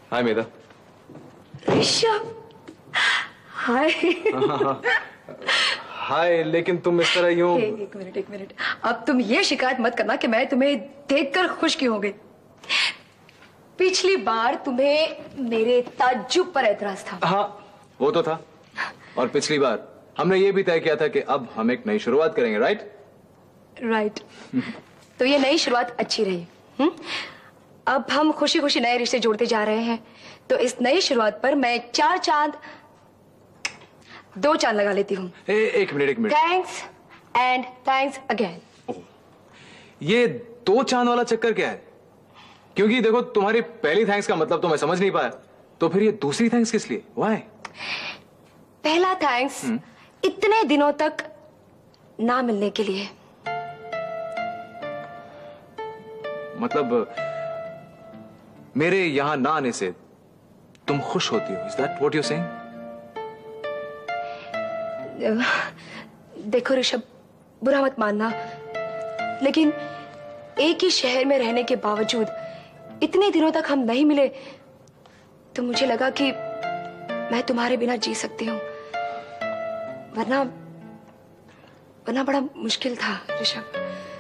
हाय मेधा। ऋषभ, हाय। हाय, लेकिन तुम इस तरह यूं। एक मिनट, अब तुम ये शिकायत मत करना कि मैं तुम्हें देखकर खुश क्यों हो गई। पिछली बार तुम्हें मेरे ताज्जुब पर एतराज था। हाँ, वो तो था। और पिछली बार हमने ये भी तय किया था कि अब हम एक नई शुरुआत करेंगे, राइट? तो ये नई शुरुआत अच्छी रही। अब हम खुशी खुशी नए रिश्ते जोड़ते जा रहे हैं। तो इस नई शुरुआत पर मैं 4 चांद 2 चांद लगा लेती हूँ। एक minute. Thanks and thanks again. ये 2 चांद वाला चक्कर क्या है? क्योंकि देखो, तुम्हारी पहली थैंक्स का मतलब तो मैं समझ नहीं पाया, तो फिर ये दूसरी थैंक्स किस लिए? व्हाई? पहला थैंक्स इतने दिनों तक ना मिलने के लिए। मतलब मेरे यहां ना आने से तुम खुश होती हो? Is that what you saying? देखो ऋषभ, बुरा मत मानना, लेकिन एक ही शहर में रहने के बावजूद इतने दिनों तक हम नहीं मिले, तो मुझे लगा कि मैं तुम्हारे बिना जी सकती हूँ, वरना बड़ा मुश्किल था ऋषभ।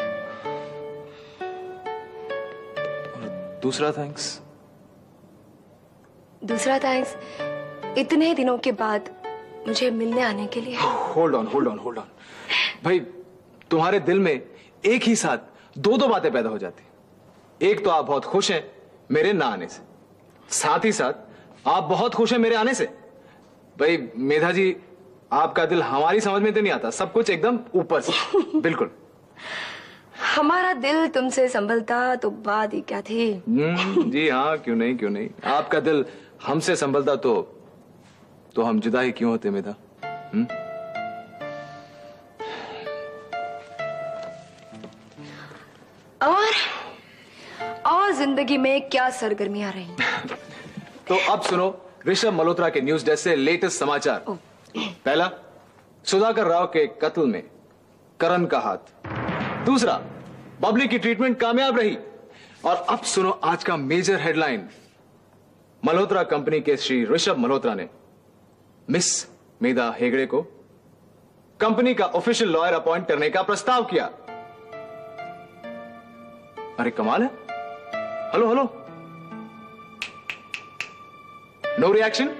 दूसरा थैंक्स? दूसरा थैंक्स इतने दिनों के बाद मुझे मिलने आने के लिए। होल्ड ऑन भाई, तुम्हारे दिल में एक ही साथ 2 बातें पैदा हो जाती। एक तो आप बहुत खुश हैं मेरे ना आने से, साथ ही साथ आप बहुत खुश हैं मेरे आने से। भाई मेधा जी, आपका दिल हमारी समझ में तो नहीं आता, सब कुछ एकदम ऊपर से। बिल्कुल। हमारा दिल तुमसे संभलता तो बात ही क्या थी। जी हाँ, क्यों नहीं। आपका दिल हमसे संभलता तो हम जुदा ही क्यों होते मेधा? और जिंदगी में क्या सरगर्मियां रही? तो अब सुनो ऋषभ मल्होत्रा के न्यूज डेस्क से लेटेस्ट समाचार। पहला, सुधाकर राव के कत्ल में करण का हाथ। दूसरा, बबली की ट्रीटमेंट कामयाब रही। और अब सुनो आज का मेजर हेडलाइन। मल्होत्रा कंपनी के श्री ऋषभ मल्होत्रा ने मिस मेधा हेगड़े को कंपनी का ऑफिशियल लॉयर अपॉइंट करने का प्रस्ताव किया। अरे कमाल है। Hello no reaction?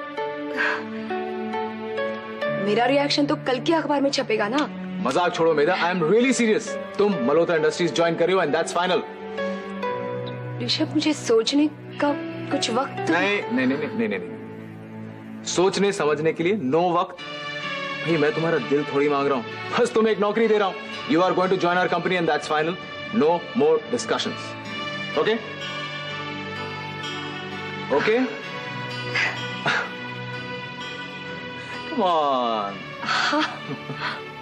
मेरा रिएक्शन तो कल के अखबार में छपेगा ना। मजाक छोड़ो Medha, I am really serious. तुम मल्होत्रा इंडस्ट्रीज ज्वाइन कर रही हो एंड दैट्स फाइनल। ऋषभ, मुझे सोचने का कुछ वक्त। नहीं। सोचने समझने के लिए नो वक्त। भाई मैं तुम्हारा दिल थोड़ी मांग रहा हूं, बस तुम्हें एक नौकरी दे रहा हूं। You are going to join our company and that's final. No more discussions. Okay? Come on.